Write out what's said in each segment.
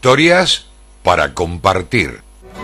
Historias para compartir.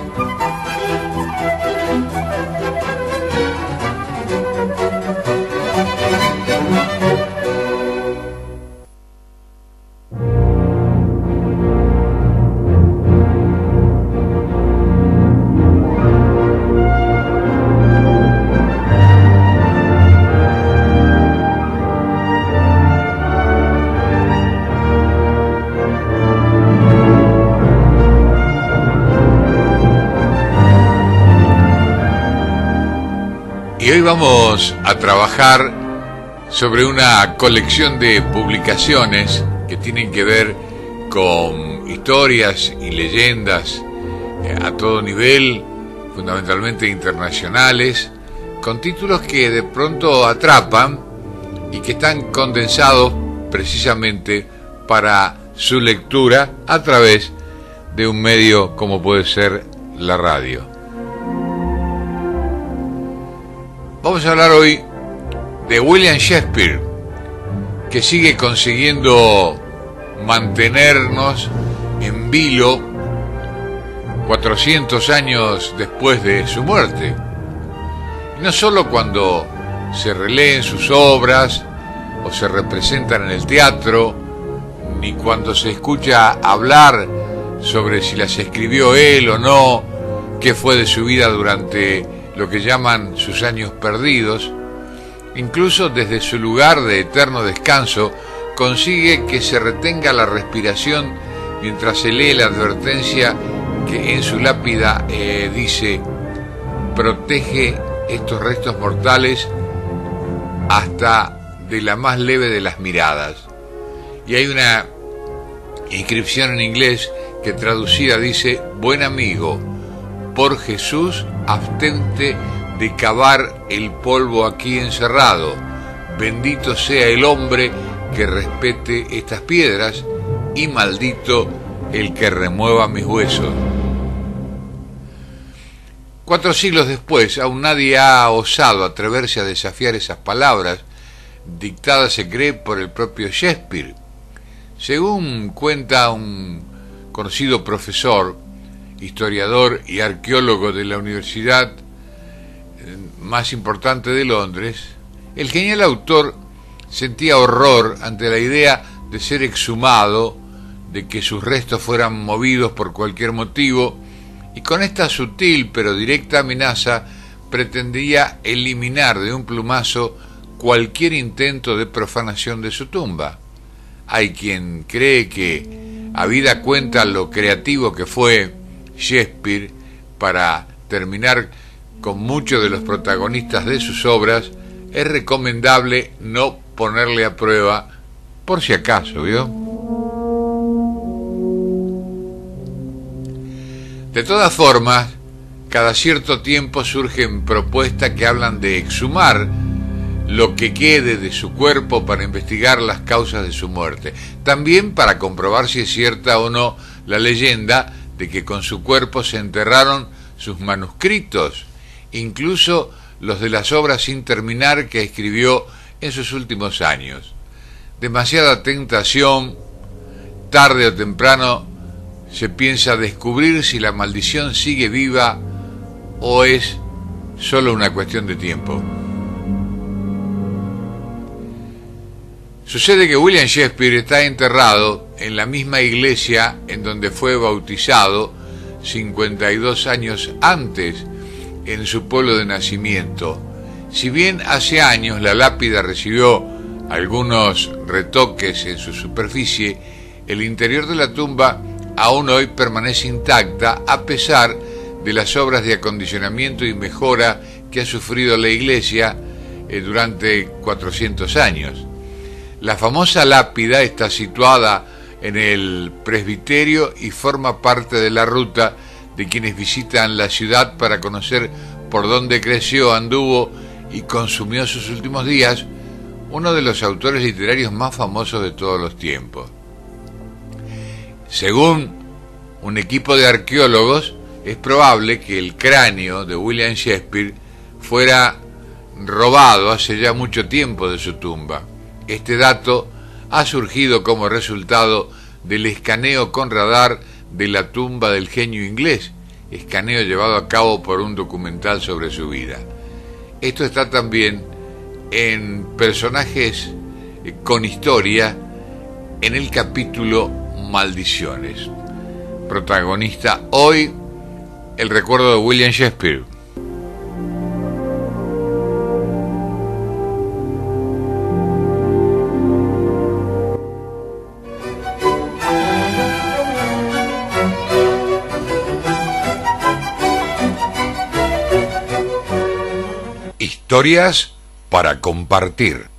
Y hoy vamos a trabajar sobre una colección de publicaciones que tienen que ver con historias y leyendas a todo nivel, fundamentalmente internacionales, con títulos que de pronto atrapan y que están condensados precisamente para su lectura a través de un medio como puede ser la radio. Vamos a hablar hoy de William Shakespeare, que sigue consiguiendo mantenernos en vilo 400 años después de su muerte. Y no solo cuando se releen sus obras o se representan en el teatro, ni cuando se escucha hablar sobre si las escribió él o no, qué fue de su vida durante lo que llaman sus años perdidos. Incluso desde su lugar de eterno descanso consigue que se retenga la respiración mientras se lee la advertencia que en su lápida dice: protege estos restos mortales hasta de la más leve de las miradas. Y hay una inscripción en inglés que traducida dice: buen amigo, por Jesús, abstente de cavar el polvo aquí encerrado. Bendito sea el hombre que respete estas piedras y maldito el que remueva mis huesos. 4 siglos después, aún nadie ha osado atreverse a desafiar esas palabras, dictadas, se cree, por el propio Shakespeare. Según cuenta un conocido profesor, historiador y arqueólogo de la universidad más importante de Londres, el genial autor sentía horror ante la idea de ser exhumado, de que sus restos fueran movidos por cualquier motivo, y con esta sutil pero directa amenaza pretendía eliminar de un plumazo cualquier intento de profanación de su tumba. Hay quien cree que, habida cuenta lo creativo que fue Shakespeare para terminar con muchos de los protagonistas de sus obras, es recomendable no ponerle a prueba por si acaso, ¿vio? De todas formas, cada cierto tiempo surgen propuestas que hablan de exhumar lo que quede de su cuerpo para investigar las causas de su muerte, también para comprobar si es cierta o no la leyenda de que con su cuerpo se enterraron sus manuscritos, incluso los de las obras sin terminar que escribió en sus últimos años. Demasiada tentación, tarde o temprano se piensa descubrir si la maldición sigue viva o es solo una cuestión de tiempo. Sucede que William Shakespeare está enterrado en la misma iglesia en donde fue bautizado 52 años antes en su pueblo de nacimiento. Si bien hace años la lápida recibió algunos retoques en su superficie, el interior de la tumba aún hoy permanece intacta a pesar de las obras de acondicionamiento y mejora que ha sufrido la iglesia durante 400 años. La famosa lápida está situada en el presbiterio y forma parte de la ruta de quienes visitan la ciudad para conocer por dónde creció, anduvo y consumió sus últimos días uno de los autores literarios más famosos de todos los tiempos. Según un equipo de arqueólogos, es probable que el cráneo de William Shakespeare fuera robado hace ya mucho tiempo de su tumba. Este dato ha surgido como resultado del escaneo con radar de la tumba del genio inglés, escaneo llevado a cabo por un documental sobre su vida. Esto está también en Personajes con Historia, en el capítulo Maldiciones. Protagonista hoy, el recuerdo de William Shakespeare. Historias para compartir.